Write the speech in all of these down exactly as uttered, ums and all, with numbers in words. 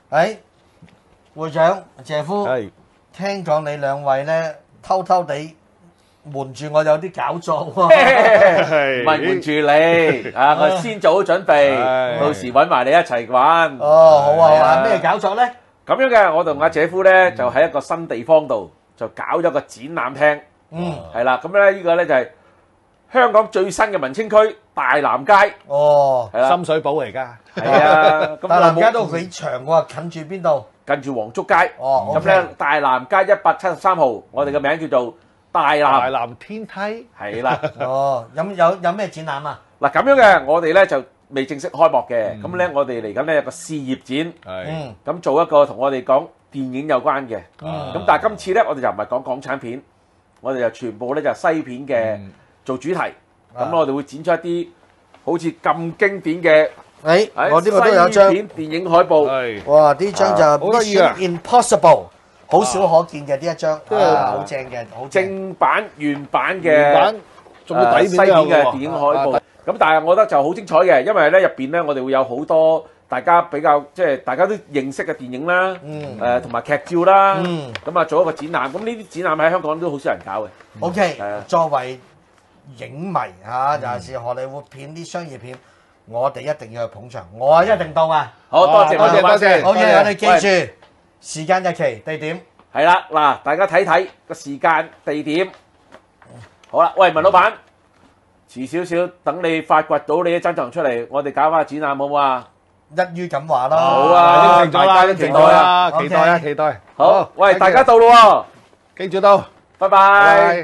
誒，會長謝夫， 係聽講你兩位咧偷偷地瞞住我有啲搞作喎。 唔係瞞住你啊！我先做好準備，到時揾埋你一齊玩。 哦，好啊好啊，咩搞作咧？ 咁樣嘅，我同阿姐夫咧就喺一個新地方度就搞咗個展覽廳。 嗯， 係啦，咁咧呢個咧就係香港最新嘅文青區大南街。 哦， 係啦， 深水埗嚟㗎。 係啊，咁大南街都幾長喎，近住邊度？ 近住黃竹街。 哦， 咁咧大南街一百七十三號，我哋嘅名叫做大大南。 南天梯。 係啦。 哦，有有有咩展覽啊？ 嗱咁樣嘅，我哋咧就未正式開幕嘅，咁咧我哋嚟緊咧有個試業展， 係。 嗯， 咁做一個同我哋講電影有關嘅。 嗯咁但係今次咧，我哋就唔係講港產片，我哋就全部咧就係西片嘅做主題。咁我哋會展出一啲好似咁經典嘅， 誒，我呢個都有張。 西片電影海報。 係。 哇！呢張就好得意啊 Mission Impossible，好少可見嘅呢一張，啊，好正嘅，好正。 正版原版原版嘅仲要底誒西片面都有喎嘅電影海報。咁但係我覺得就好精彩嘅，因為咧入邊咧我哋會有好多大家比較即係大家都認識嘅電影啦， 嗯誒同埋劇照啦， 嗯咁啊做一個展覽。咁呢啲展覽喺香港都好少人搞嘅。 OK， 係啊作為影迷嚇，尤其是荷里活片啲商業片，我哋一定要去捧場，我一定到啊！ 好多謝多謝多謝謝。 OK，我哋記住時間、日期、地點。 係啦，嗱，大家睇睇個時間、地點。好啦，喂，文老闆，遲少少等你發掘到你啲珍藏出嚟，我哋搞翻個展覽好唔好啊？ 一於咁話啦。 好啊應承咗啦， 大家都應承期待啊咗啦， OK 期待啊，期待。 好，喂， thank 大 you 家到咯喎， 記住到， 拜拜。 拜。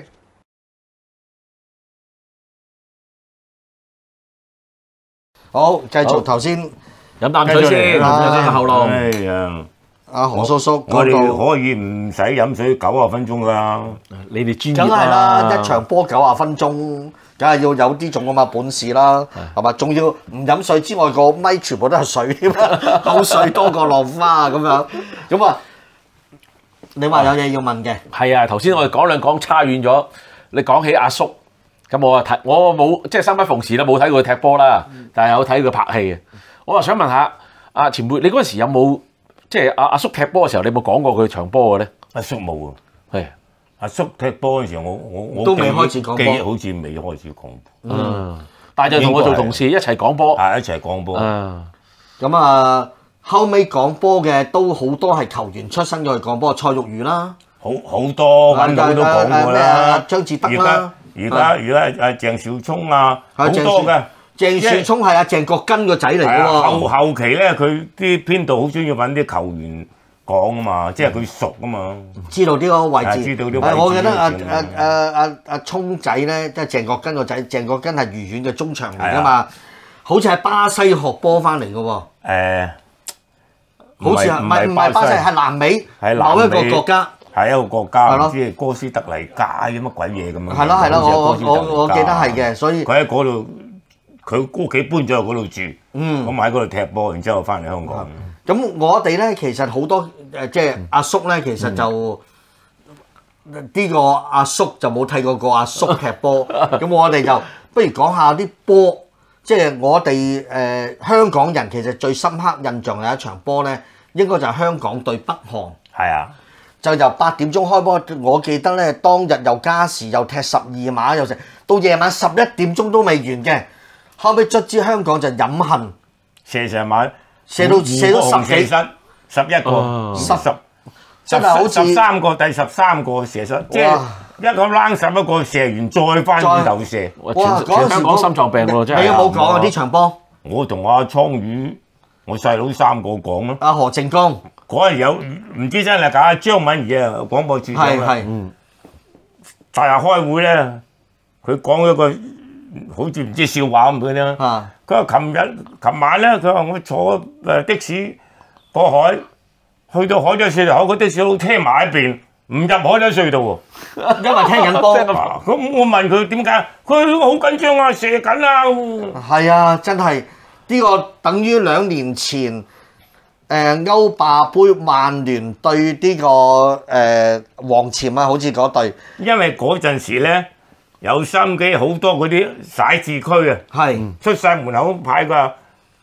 好，繼續頭先飲啖水先， 繼續嚟啦有啲喉嚨。 哎呀， 阿何叔叔我哋嗰個， 可以唔使飲水九十分鐘㗎。 你哋專梗業係啦，一場波九十分鐘，梗係要有啲種咁嘅本事啦，係嘛？仲要唔飲水之外，個咪全部都係水添，口水多過落花咁樣。咁啊，你話有嘢要問嘅？ 係啊，頭先我哋講兩講差遠咗。你講起阿叔，咁我啊睇，我冇即係生不逢時啦，冇睇佢踢波啦，但係有睇佢拍戲嘅。我話想問下阿前輩，你嗰陣時有冇即係阿阿叔踢波嘅時候，你有冇講過佢場波嘅咧？ 阿叔冇啊， 係阿叔踢波嗰陣時候，我我我都未記憶開始講波記憶好似未開始講波， 嗯，但係就同我做同事一齊講波。 係一齊講波。 啊， 咁啊，後尾講波嘅都好多係球員出身咗去講波，蔡玉如啦， 好好多揾到都講過咩啊啦。 張志德而家啦， 而家而家阿鄭少聰啊，好係多嘅。 鄭樹聰係阿鄭國根個仔嚟嘅係啊，後喎。 後期咧，佢啲編導好中意揾啲球員講啊嘛，即係佢熟啊嘛。 知道呢個位置， 係知道呢個位置係我記得阿知道阿阿阿阿聰仔咧，即係鄭國根個仔，鄭國根係愉園嘅中場嚟噶嘛，好似喺巴西學波翻嚟嘅喎， 誒， 好似係唔係唔係巴西係南美係某一南美個國家， 係一個國家， 係咯唔知係哥斯特黎加啲乜鬼嘢咁樣。 係咯係咯，我好似係哥斯特黎加我我我記得係嘅，所以佢喺嗰度，佢屋企搬咗去嗰度住， 嗯咁喺嗰度踢波，然之後翻嚟香港。 咁我哋咧其實好多誒即係阿叔咧，其實就呢個阿叔就冇睇過個阿叔踢波，咁我哋就不如講下啲波。即係我哋誒香港人其實最深刻印象有一場波咧，應該就係香港對北韓， 係啊， 就由八點鐘開波。我記得咧，當日又加時又踢十二碼又成，到夜晚十一點鐘都未完嘅。後尾卒之香港就飲恨， 射射馬射到射到十幾失，十一個，十十真係好似十三個，第十三個射失，即係一個躝十一個射完再翻轉頭射。 哇！ 哇全全香港心臟病喎，真係。 你有冇講啊？呢場波我同阿倉魚，我細佬三個講咯。 阿何正剛嗰日有唔知真係假，張敏儀啊廣播處長啊， 係係大日開會咧，佢講一個好似唔知笑話咁嘅啦。 啊佢話：琴日、琴晚咧，佢話我坐誒的士過海，去到海底隧道口，個的士佬車埋一邊，唔入海底隧道喎。 因為聽緊波啊咁我問佢點解，佢好緊張啊，射緊啊。 係啊，真係呢個等於兩年前誒歐霸杯曼聯對呢個誒黃潛啊，好似嗰隊因為嗰陣時咧有心機，好多嗰啲徙置區啊， 係出晒門口派㗎。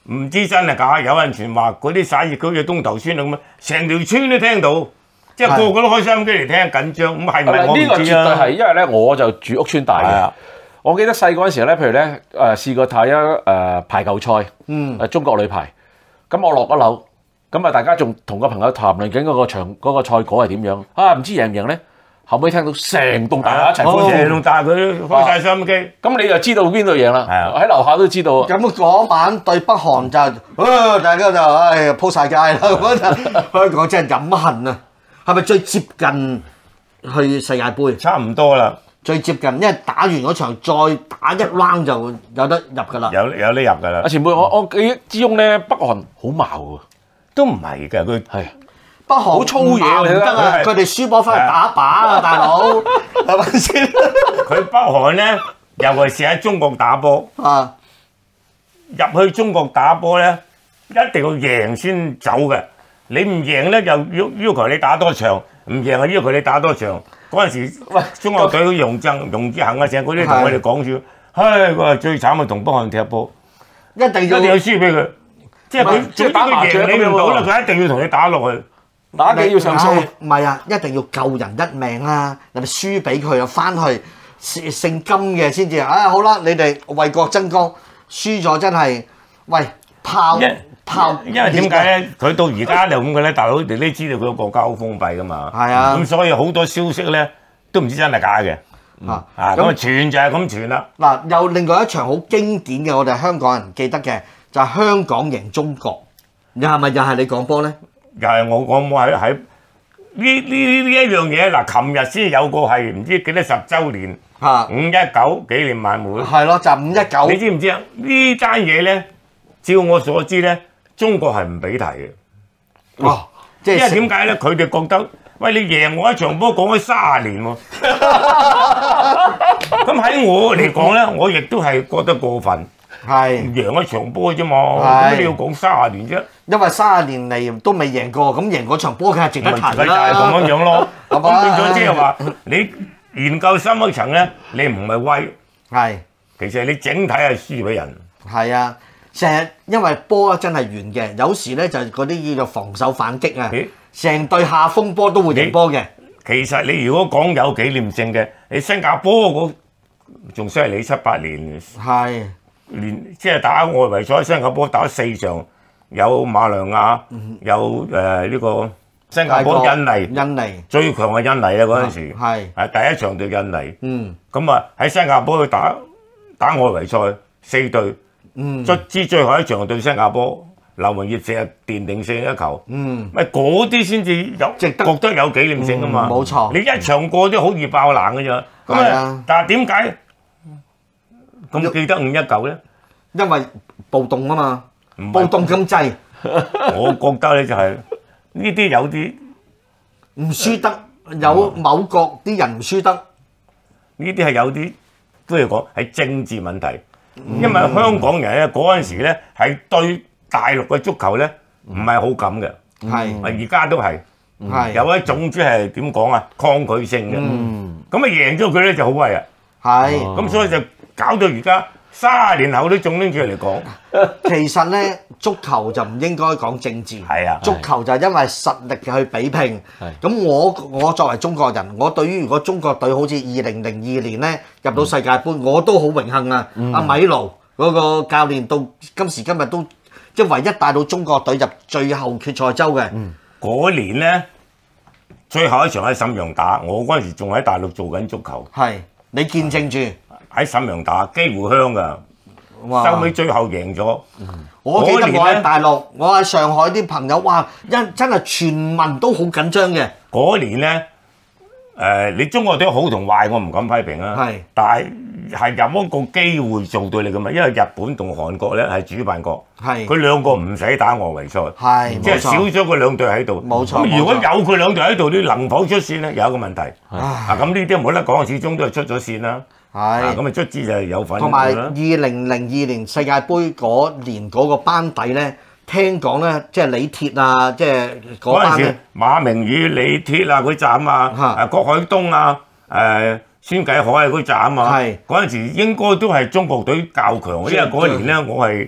唔知真係假，有人傳話嗰啲散熱嗰隻東頭村咁啊，成條村都聽到，即係個個都開收音機嚟聽緊張，咁係咪我呢個絕對唔知啊？ 係，因為咧我就住屋村大嘅係啊。 我記得細個嗰陣時咧，譬如咧誒試過睇啊誒排球賽， 嗯誒中國女排，咁我落一樓，咁啊大家仲同個朋友談論緊嗰個場嗰個賽果係點樣啊？唔知贏唔贏咧？後尾聽到成棟大廈一齊歡成呼， 棟大佢開晒收音機， 咁你就知道邊度贏啦。 係啊喺樓下都知道。 咁嗰晚對北韓就，啊大家就唉鋪晒街啦，咁就香港真係飲恨啊！係咪最接近去世界盃？ 差唔多啦， 最接近，因為打完嗰場再打一 round 就有得入㗎啦。 有有得入㗎啦阿，前輩，我我記憶之中咧，北韓好矛喎， 都唔係㗎，佢係北韓好粗嘢唔得啊！ 佢係佢哋輸波翻去打靶啊，大佬係咪先？ 佢北韓咧，尤其是喺中國打波。 啊， 入去中國打波咧，一定要贏先走嘅。你唔贏咧，又要要求你打多場；唔贏啊，要求你打多場。嗰陣時，喂，中國隊容正、容志行啊，成嗰啲同我哋講住，唉，佢話最慘啊，同北韓踢波， 一定要一定要輸俾佢。即係唔係佢， 即係總之佢打麻雀贏你唔到啦， 咁樣喎佢一定要同你打落去。 打機要上唉訴。 唔係啊，一定要救人一命啦！人哋輸俾佢啊，翻去姓姓金嘅先至啊！好啦，你哋為國爭光，輸咗真係喂炮因炮， 因為點解咧？佢到而家就咁嘅咧，大佬你都知道佢個國家好封閉噶嘛。 係啊咁所以好多消息咧都唔知真係假嘅。 啊？ 啊，咁啊傳就係咁傳啦。 嗱，有另外一場好經典嘅，我哋香港人記得嘅就係香港贏中國，又係咪又係你講波咧？ 又係我我冇喺喺呢呢呢一樣嘢嗱，琴日先有個係唔知幾多十週年嚇， 五一九紀念晚會， 係咯，就五一你九， 知唔知啊？呢單嘢咧，照我所知咧，中國係唔俾提嘅， 哦，即因為係點解咧？佢哋覺得喂你贏我一場波講咗三十年喎，咁喺我嚟講咧，我亦都係覺得過分， 係贏一場波啫嘛， 係咁你要講三十年啫。 因為三十年嚟都未贏過，咁贏嗰場波梗係值得咪提就係咁啦。 樣樣咯。 係嘛咁變咗即係話，你研究深一層咧，你唔係威， 係其實你整體係輸俾人。 係啊，成日因為波真係圓嘅，有時咧就係嗰啲叫做防守反擊啊咦， 成隊下風波都會贏波嘅。 其實你如果講有紀念性嘅，你新加坡嗰仲犀利七八年， 係連即係打外圍賽，新加坡打四場，有馬良亞，有誒呢個新加坡、印尼， 印尼最強係印尼啊嗰陣時， 係係第一場對印尼。 嗯咁啊喺新加坡去打打外圍賽四隊， 嗯卒之最後一場對新加坡，劉文業射入奠定勝一球， 嗯， 咪嗰啲先至有值得覺得有紀念性啊嘛。 嗯冇錯你一場過都好易爆冷嘅咋。咁係啊啊，但係點解咁記得五一九咧？ 因為暴動啊嘛， 唔係暴動咁滯， 我覺得咧就係呢啲有啲唔輸得，有某國啲人唔輸得， 呢啲係有啲都要講係政治問題，因為香港人咧嗰陣時咧係對大陸嘅足球咧唔係好感嘅， 係而家都係係有一種即係點講啊抗拒性嘅，咁啊贏咗佢咧就好威啊， 係。 咁所以就搞到而家三十年後都仲拎住嚟講， 其實咧，足球就唔應該講政治， 係啊足球就係因為實力去比拼。 係咁我我作為中國人，我對於如果中國隊好似二零零二年咧入到世界盃，我都好榮幸啊！阿米盧嗰個教練到今時今日都即係唯一帶到中國隊入最後決賽周嘅。 嗰年咧最後一場喺瀋陽打，我嗰陣時仲喺大陸做緊足球， 係你見證住， 喺瀋陽打幾乎香㗎， 哇！ 收尾最後贏咗。 我記得我嗰年呢喺大陸，我喺上海啲朋友，哇！一真係全民都好緊張嘅。 嗰年咧，誒、你中國隊好同壞，我唔敢批評啊。 係但係係有一個機會做到你㗎嘛，因為日本同韓國咧係主辦國， 係佢兩個唔使打外圍賽， 係即係少冇錯咗佢兩隊喺度。 冇錯咁如果有冇錯佢兩隊喺度，你能否出線咧？有一個問題。 唉啊，咁呢啲冇得講，始終都係出咗線啦。啊， 係咁啊卒之就係有份同埋啦二零零二年世界盃嗰年嗰個班底咧，聽講咧，即係李鐵啊，即係嗰嗰陣時班咧，， 馬明宇、李鐵啊嗰站啊， 嚇誒郭海東啊，誒孫繼海啊嗰站啊， 係嗰陣時應該都係中國隊較強，因為嗰年咧我係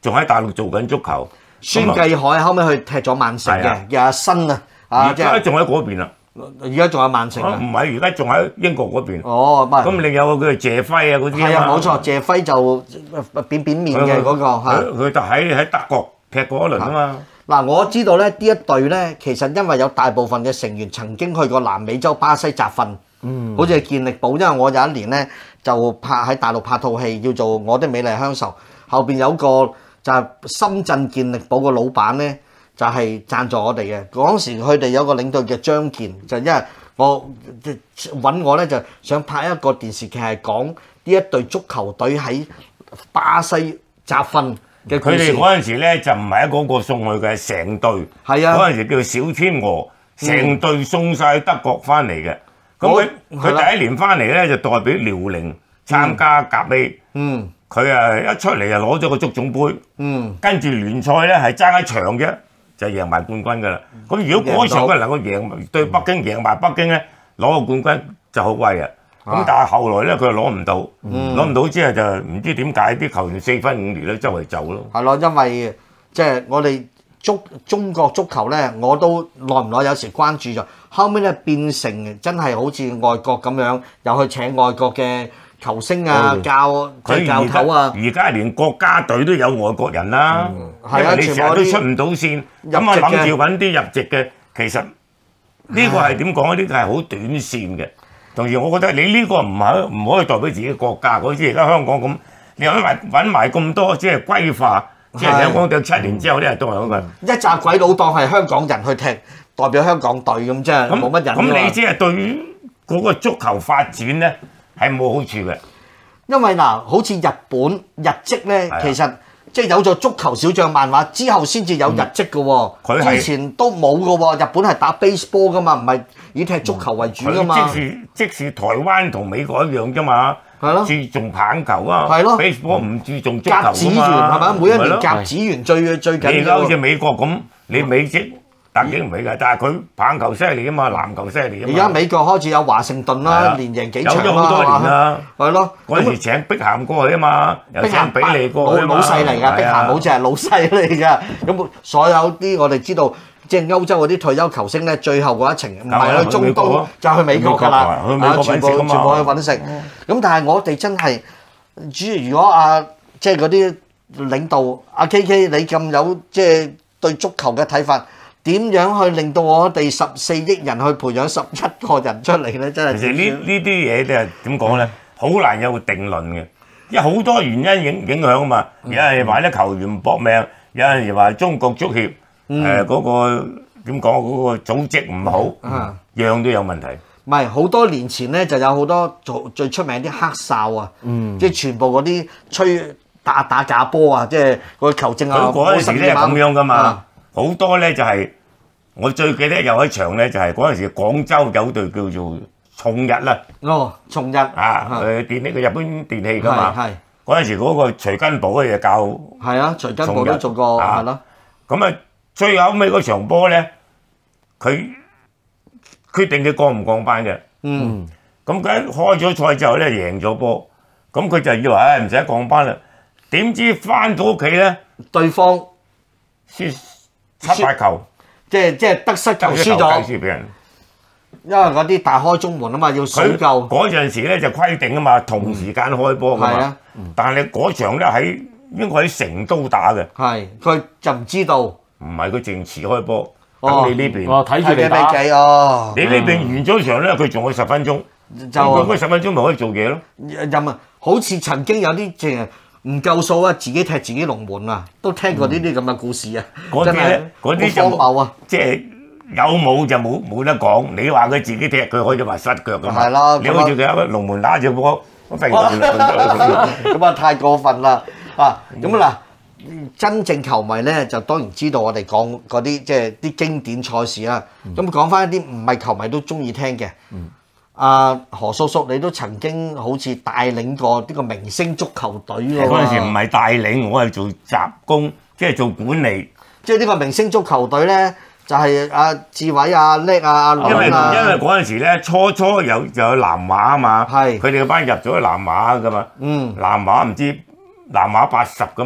仲喺大陸做緊足球。 孫繼海後尾去踢咗曼城嘅，有阿新啊，啊而家仲喺嗰邊啦。 而家仲有曼城啊？ 唔係，而家仲喺英國嗰邊。 哦，唔係。 咁另有個叫謝輝啊嗰啲係啊，冇錯，謝輝就扁扁面嘅嗰個嚇。 佢就喺喺德國踢過一輪啊嘛。 嗱，我知道咧，呢一隊咧，其實因為有大部分嘅成員曾經去過南美洲巴西集訓，嗯，好似係健力寶，因為我有一年咧就拍喺大陸拍套戲叫做《我的美麗鄉愁》，後邊有個就係深圳健力寶個老闆咧。就係贊助我哋嘅，嗰時佢哋有個領隊叫張健，就因為我揾我咧就想拍一個電視劇係講呢一隊足球隊喺巴西集訓嘅故事。佢哋嗰陣時咧就唔係一個個送去嘅，成隊。係啊，嗰陣時叫小天鵝，成隊送晒德國翻嚟嘅。咁佢佢第一年翻嚟咧就代表遼寧參加甲 A。嗯。佢啊一出嚟就攞咗個足總杯。嗯。跟住聯賽咧係爭一場啫。就贏埋冠軍㗎啦！咁如果嗰場佢能夠贏對北京贏埋北京咧，攞個冠軍就好威啊！咁但係後來咧佢又攞唔到，攞唔到之後就唔知點解啲球員四分五裂咧周圍走咯。 係咯，因為即係我哋足中國足球咧，我都耐唔耐有時關注咗，後尾咧變成真係好似外國咁樣，又去請外國嘅球星啊，教即係教頭啊！ 而家連國家隊都有外國人啦，因為你成日都出唔到線，咁啊諗住揾啲入籍嘅，其實呢個係點講？呢個係好短線嘅。同時，我覺得你呢個唔係唔可以代表自己國家，好似而家香港咁，你揾埋揾埋咁多，即係歸化，即係香港隊七年之後啲人都係咁嘅。 一紮鬼佬當係香港人去踢，代表香港隊咁，即係冇乜人。 咁你即係對於嗰個足球發展咧係冇好處嘅。 因為嗱，好似日本日職咧，其實即係有咗足球小將漫畫之後，先至有日職嘅喎。佢之前都冇嘅喎。日本係打 baseball 嘅嘛，唔係以踢足球為主嘅嘛。 即是即是台灣同美國一樣啫嘛。係咯。注重棒球啊。 係咯。 baseball 唔注重足球啊嘛。 甲子園係咪？每一年甲子園最最緊要。 你而家好似美國咁，你美職。特警唔係㗎，但係佢棒球犀利啊嘛，籃球犀利啊嘛。 而家美國開始有華盛頓啦，連贏幾場啦， 有咗好多年啦。 係咯， 嗰陣時請碧咸過去啊嘛，又請比利過去啊嘛。 老細嚟㗎，碧咸好似係老細嚟㗎。咁所有啲我哋知道，即係歐洲嗰啲退休球星咧，最後嗰一程唔係去中東，就去美國㗎啦。 去美國揾食啊嘛。 全部去揾食。咁但係我哋真係，主要如果啊，即係嗰啲領導阿 K K，你咁有即係對足球嘅睇法。點樣去令到我哋十四億人去培養十一個人出嚟咧？真係其實呢呢啲嘢咧點講咧，好難有個定論嘅，因為好多原因影影響啊嘛。有人話啲球員搏命，有人又話中國足協誒嗰個點講嗰個組織唔好，樣都有問題。 唔係好多年前咧就有好多做最出名啲黑哨啊，即係全部嗰啲吹打打假波啊，即係個球證啊， 嗰陣時咧咁樣噶嘛。好多咧就係、是、我最記得有一場咧就係嗰陣時廣州有隊叫做重日啦。 哦，重日啊，誒電力嘅日本電器㗎嘛。係。嗰陣時嗰個徐根寶咧就教。係啊，徐根寶都做過係咯。咁啊，最後尾嗰場波咧，佢決定佢降唔降班嘅。嗯。咁佢開咗賽之後咧贏咗波，咁佢就以為誒唔使降班啦。點知翻到屋企咧，對方輸七八球，即係即係得失球輸咗，輸俾人。因為嗰啲大開中門啊嘛，要數夠。嗰陣時咧就規定啊嘛，同時間開波㗎嘛。係啊，但係嗰場咧喺應該喺成都打嘅。係，佢就唔知道。唔係佢淨遲開波，等你呢邊。哦，睇住你打。哦。你呢邊完咗場咧，佢仲有十分鐘。就佢嗰十分鐘咪可以做嘢咯。任啊，好似曾經有啲淨係。唔夠數啊！自己踢自己龍門啊，都聽過呢啲咁嘅故事啊！嗰啲咧，嗰啲就荒謬啊！即係有冇就冇冇得講。你話佢自己踢，佢可以話失腳㗎嘛？係咯，你好似佢喺龍門打住波，咁啊太過分啦！啊咁啊嗱，真正球迷咧就當然知道我哋講嗰啲即係啲經典賽事啦。咁講翻一啲唔係球迷都中意聽嘅。阿何叔叔，你都曾經好似帶領過呢個明星足球隊喎。嗰陣時唔係帶領，我係做雜工，即係做管理。即係呢個明星足球隊咧，就係阿志偉、阿叻、阿倫啊。因為因為嗰陣時咧，初初有就有南華啊嘛，係佢哋個班入咗南華噶嘛。嗯。南華唔知南華八十噶嘛。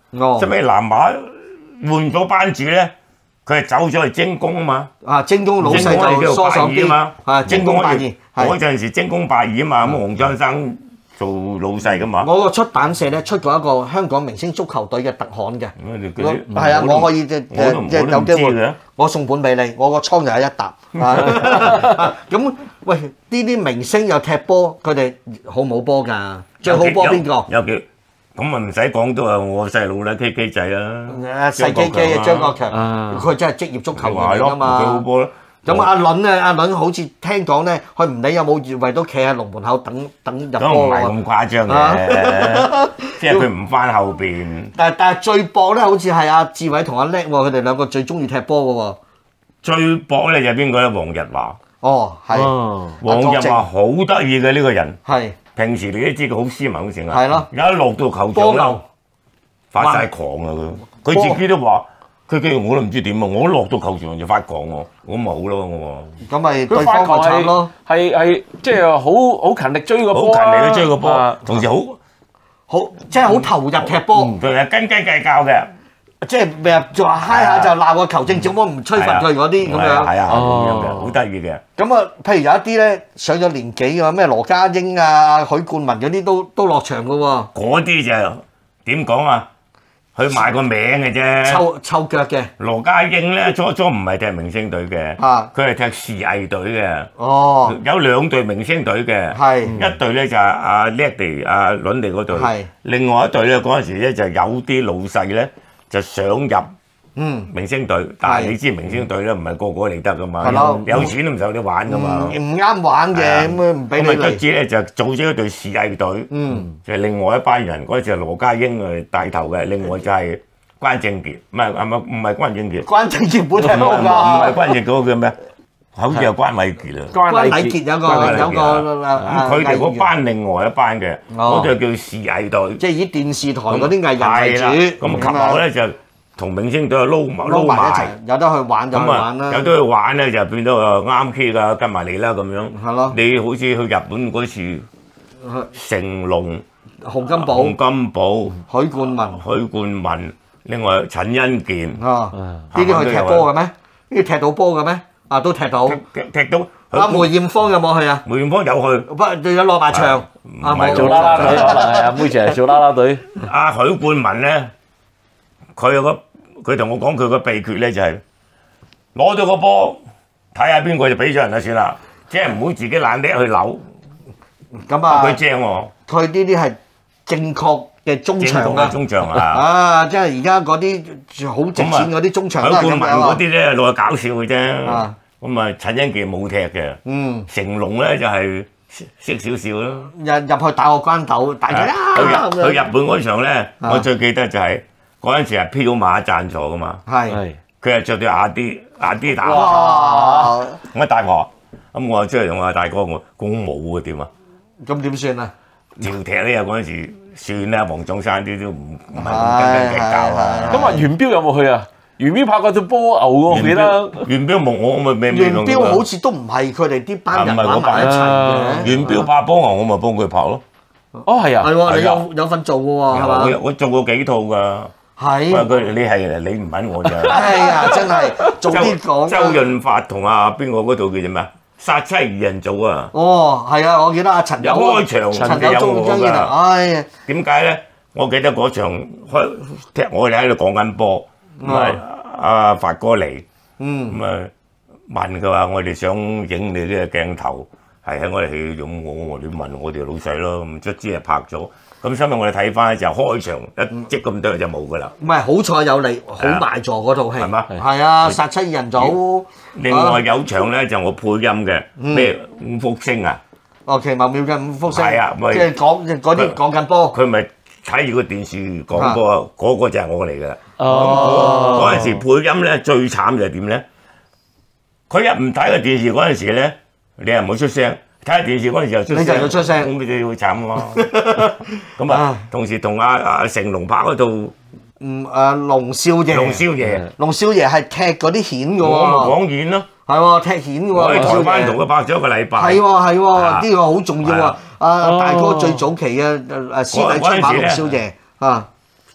哦後尾南華換咗班主咧，佢係走咗去精工啊嘛。 啊，精工老細就疏爽啲嘛， 啊，精工八二係。 嗰陣時精工八二啊嘛，咁黃張生做老細噶嘛。 我個出版社咧出過一個香港明星足球隊嘅特刊嘅， 我係啊，我可以即誒即係有機會，我送本俾你，我個倉就有一沓。咁喂，呢啲明星又踢波，佢哋好冇波㗎？最好波邊個？ 有幾咁啊？唔使講都係我細佬啦，K K 仔啦。 細 K K 啊，張國強，佢真係職業足球員嚟㗎嘛。 佢好波咯。 咁阿倫咧，阿倫好似聽講咧，佢唔理有冇越位都企喺龍門口等等入波都唔係咁誇張嘅，即係佢唔翻後邊。 但係但係最搏咧，好似係阿志偉同阿叻喎，佢哋兩個最中意踢波嘅喎。最搏咧就邊個咧？黃日華。 哦，係。 黃日華好得意嘅呢個人。 係。 平時你都知佢好斯文好成啊。 係咯。 一落到球場咧，發晒狂啊佢，佢自己都話。佢佢我都唔知點啊！我落到球場就發狂喎，我冇咯我話。咁咪對方咪慘咯？ 係係即係好好勤力追個波， 好勤力去追個波，同時好好即係好投入踢波， 佢係斤斤計較嘅， 即係咩就話嗨下就鬧個球證，怎麼唔吹罰佢嗰啲咁樣？ 係啊，咁樣嘅，好得意嘅。 咁啊，譬如有一啲咧上咗年紀嘅咩羅家英啊、許冠文嗰啲都都落場嘅喎。 嗰啲就點講啊？佢賣個名嘅啫， 抽抽腳嘅。 羅家英咧初初唔係踢明星隊嘅，佢係踢視藝隊嘅。 哦， 有兩隊明星隊嘅， 係一隊咧就係阿叻地、阿倫地嗰隊，另外一隊咧嗰陣時咧就有啲老細咧就想入明星隊，但係你知明星隊咧唔係個個嚟得噶嘛，有錢都唔受你玩噶嘛， 唔啱玩嘅咁啊唔俾你嚟。咁啊得知咧就組織一隊視藝隊，就係另外一班人，嗰陣時係羅家英誒帶頭嘅，另外就係關正傑，唔係係咪唔係關正傑？ 關正傑本踢波㗎， 唔係關正傑嗰個叫咩？好似係關偉傑啊！ 關偉傑有個有個咁佢哋嗰班另外一班嘅，嗰隊叫視藝隊， 即係以電視台嗰啲藝人為主。 咁及後咧就同明星隊撈埋撈埋一齊， 有得去玩就去玩啦。 有得去玩咧就變咗啱 K 㗎，跟埋你啦咁樣。 係咯。 你好似去日本嗰次，成龍、 洪金寶、 洪金寶、 許冠文、 許冠文，另外陳欣健。 啊！呢啲去踢波嘅咩？呢啲踢到波嘅咩？啊，都踢到。 踢到。 阿梅艷芳有冇去啊？ 梅艷芳有去， 不過有落埋場。 唔係做啦啦隊，可能係阿妹姐做啦啦隊。 阿許冠文咧，佢有個佢同我講佢個秘訣咧就係攞到個波，睇下邊個就俾咗人就算啦，即係唔好自己懶叻去扭。 咁啊， 佢正喎。 佢呢啲係正確嘅中場啊！ 中場啊！ 啊，即係而家嗰啲好值錢嗰啲中場都係咁樣啊！ 許冠文嗰啲咧攞嚟搞笑嘅啫。咁啊，陳欣健冇踢嘅。嗯。成龍咧就係識少少咯。入入去打個關鬥，大家啊！ 去日本嗰場咧，我最記得就係嗰陣時係飄馬贊助噶嘛。 係。 佢係着對阿啲阿啲打。 哇！ 我大婆，咁我出嚟同我大哥我講冇啊點啊？ 咁點算啊？ 條踢咧嗰陣時算啦，黃仲山啲都唔唔係咁斤斤計較啊。 咁啊，元彪有冇去啊？元彪拍過對波牛喎，我記得。 元彪冇我咪咩咩元彪好似都唔係佢哋啲班人玩埋一齊嘅。 元彪拍波牛，我咪幫佢拍咯。 哦，係啊。 係喎，你有有份做嘅喎，係嘛？ 我做過幾套㗎。 係。 佢你係你唔揾我咋？ 係啊，真係做啲講。 周潤發同阿邊個嗰度叫做咩？殺妻二人組啊！ 哦，係啊，我記得阿陳友開場陳友中張燕啊，唉呀！ 點解咧？我記得嗰場開踢，我哋喺度講緊波，咁啊阿發哥嚟，咁啊問佢話：我哋想影你呢個鏡頭，係喺我哋戲用我我哋問我哋老細咯，咁卒之係拍咗。咁所以我哋睇翻咧就開場一積咁多就冇㗎啦。 唔係好彩有你，好賣座嗰套戲。 係嘛？ 係啊，殺妻二人組。 另外有場咧就我配音嘅咩五福星啊。 哦，奇妙妙嘅五福星。 係啊， 即係講嗰啲講緊波。 佢咪睇住個電視講波，嗰個就係我嚟㗎。 哦。 嗰陣時配音咧最慘就係點咧？佢一唔睇個電視嗰陣時咧，你又唔好出聲。睇下電視嗰陣時又出聲， 你就要出聲， 咁你就會慘咯。咁啊，同時同阿阿成龍拍嗰套， 嗯誒龍少爺， 龍少爺， 龍少爺係踢嗰啲顯嘅喎。 我咪講演咯， 係喎踢顯嘅喎。 我喺台灣同佢拍咗一個禮拜。 係喎係喎，呢個好重要啊！阿大哥最早期嘅誒師弟出馬龍少爺啊，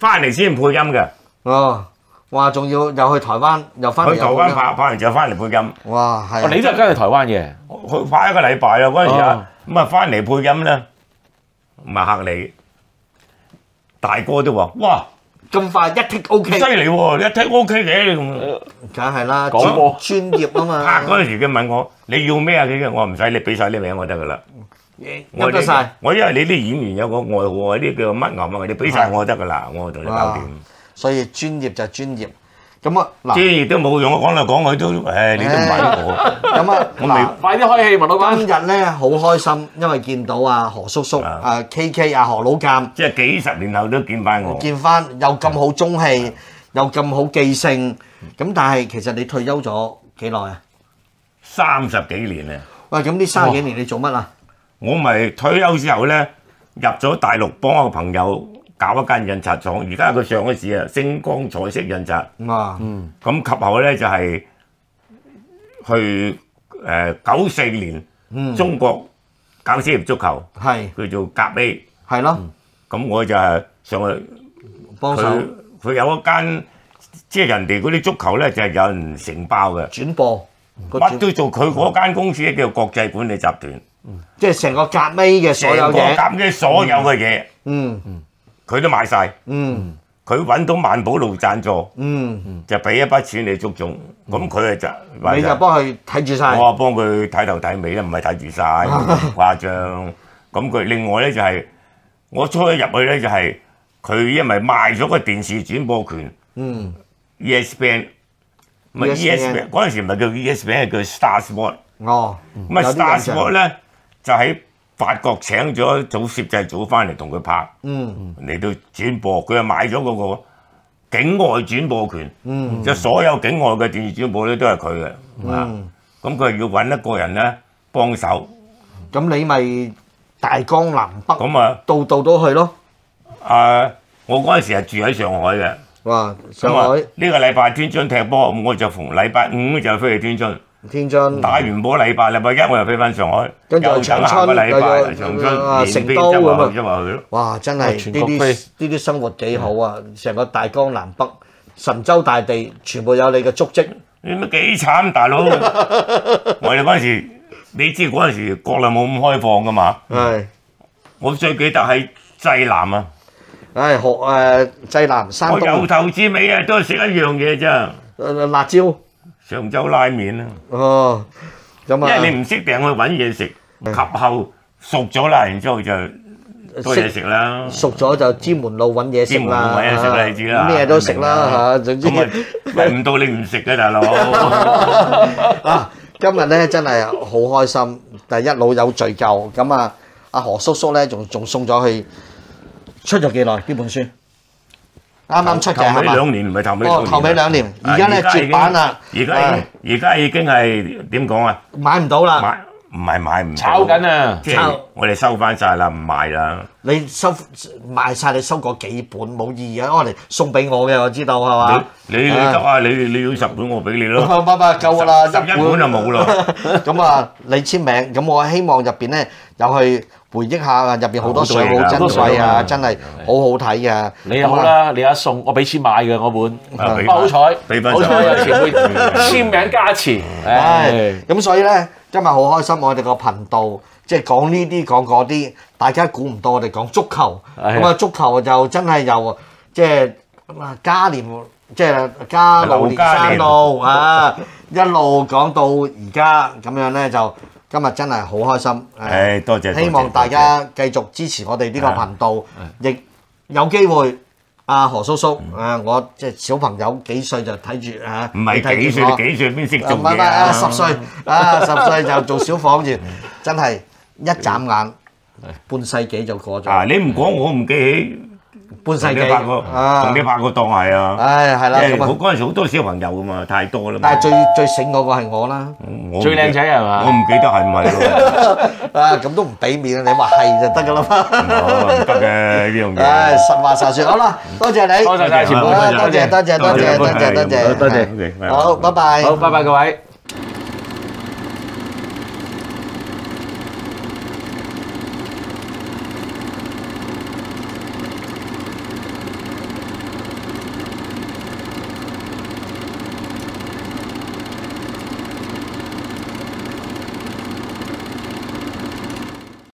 翻嚟先配音嘅。 哦，哇！仲要又去台灣，又翻嚟去台灣拍拍完就翻嚟配音。 哇，係。 哦，你都係跟去台灣嘅。 去拍一個禮拜啦，嗰陣時哦啊，咁啊翻嚟配音咧，唔係嚇你，大哥都話：哇， 咁快一剔 O 犀 K， 利喎！一剔 O K 嘅咁。 梗係啦， 廣播專業啊嘛。 拍嗰陣時佢問我：你要咩啊？佢嘅我話唔使，你俾晒啲名我得噶啦。 噏得晒。 我因為你啲演員有個愛好啊，啲叫乜牛啊，你俾晒我得噶啦，我同你搞掂。 所以專業就專業。咁啊嗱， 專業都冇用，我講嚟講去都，誒你都唔揾我。 咁啊嗱。 快啲開戲，文老闆。 今日咧好開心，因為見到啊何叔叔、啊 K K 啊何老監， 即係幾十年後都見翻我。 見翻又咁好中氣，又咁好記性，咁但係其實你退休咗幾耐啊？ 三十幾年啊！ 喂，咁呢三十幾年你做乜啊？ 我咪退休之後咧，入咗大陸幫我個朋友搞一間印刷廠，而家佢上咗市啊，星光彩色印刷。 啊， 嗯。 咁及後咧就係去誒九四年中國搞職業足球， 係叫做甲 A。 係咯， 咁我就係上去幫手佢佢有一間，即係人哋嗰啲足球咧就係有人承包嘅， 轉播，個乜轉都做。佢嗰間公司叫國際管理集團， 即係成個甲尾嘅所有成個嘢， 甲嘅所有嘅嘢， 嗯佢都買晒。 嗯佢揾到萬寶路贊助， 嗯， 就俾一筆錢你足總，咁佢就你就幫佢睇住晒， 我啊幫佢睇頭睇尾啦，唔係睇住晒，咁誇張。咁佢另外咧就係、我初一入去咧就係、佢因為賣咗個電視轉播權嗯 ，E S P N，唔係 E S P N 嗰陣時唔係叫 E S P N，係叫 Star Sport。 哦， 咁啊有啲 Star 印象 Sport 咧就喺法國請咗一組攝製組翻嚟同佢拍， 嗯嚟到轉播，佢又買咗嗰個境外轉播權， 嗯即係所有境外嘅電視轉播咧都係佢嘅，啊嗯， 咁佢要揾一個人咧幫手， 咁你咪大江南北， 咁啊度度都去咯， 啊，我嗰陣時係住喺上海嘅， 哇！上咁啊海、 呢個禮拜天津踢波，咁我就逢禮拜五就飛去天津， 天津、 打完波禮拜禮拜一我又飛翻上海， 跟住又等長下個禮春又有拜長春啊連飛成都即係話咁啊去即係話去咯。 哇！真係全呢啲國飛呢啲生活幾好啊！成個大江南北、神州大地，全部有你嘅足跡。 你乜幾慘，大佬！我哋嗰陣時，你知嗰陣時國內冇咁開放噶嘛？ 係， 我最記得喺濟南啊， 唉學誒濟南、山我由東頭至尾啊都係食一樣嘢啫， 誒辣椒， 常州拉麵啊。 哦，咁因啊， 為你唔識訂去揾嘢食，及後熟咗啦，然之後就多嘢食啦。 熟咗就專門路揾嘢食專門啦， 路揾嘢食啦你知啦咩都食啦嚇，總之咁啊，咪唔到你唔食嘅大佬。 啊，今日咧真係好開心，但係一路有罪疚，咁啊，阿何叔叔咧仲仲送咗去出咗幾耐呢本書？啱啱出嘅頭尾係嘛？ 兩年唔係頭尾哦，頭尾兩年，而家咧絕版啦， 而家已經而家已經係點講啊？ 買唔到啦。 買唔係買唔到炒緊啊！ 即係炒我哋收翻晒啦，唔賣啦。 你收賣晒，你收嗰幾本冇意義啊！我嚟送俾我嘅，我知道係嘛？ 你你你得啊！你你要十本我俾你咯。 唔唔唔夠㗎啦， 十一本就冇啦。 咁啊，你簽名，咁我希望入邊咧有去回憶下啊，入邊好多相好珍貴啊，真係好好睇嘅。 你又好啦，你一送我俾錢買嘅嗰本， 啊俾不過好彩， 俾翻好彩上有前輩簽名加持， 唉唉， 咁所以咧，今日好開心，我哋個頻道即係講呢啲講嗰啲，大家估唔到我哋講足球， 係咁啊足球就真係由即係啊加年即係加路連山路啊，一路講到而家咁樣咧，就今日真係好開心。 誒，多謝。 希望大家繼續支持我哋呢個頻道，亦有機會。阿何叔叔，啊，我即係小朋友幾歲就睇住啊， 唔係幾歲？你幾歲邊識做唔係唔係嘢啊？ 啊，十歲啊，十歲就做小房員，真係一眨眼半世紀就過啊！ 咗， 你唔講我唔記起， 半世同你拍過， 紀啊同你，拍過檔係啊。 唉係啦因為我咁啊， 嗰陣時好多小朋友噶嘛，太多啦嘛。 但係最最醒嗰個係我啦， 我唔最靚仔係嘛我唔記得係唔係咯。 啊咁都唔俾面啊，你話係就得㗎啦嘛。 哦唔得嘅呢樣嘢。 唉，實話實説，好啦，多謝你， 多謝晒前輩好啦多謝多謝多謝多謝多謝， 多謝。 好，拜拜。 好，拜拜各位。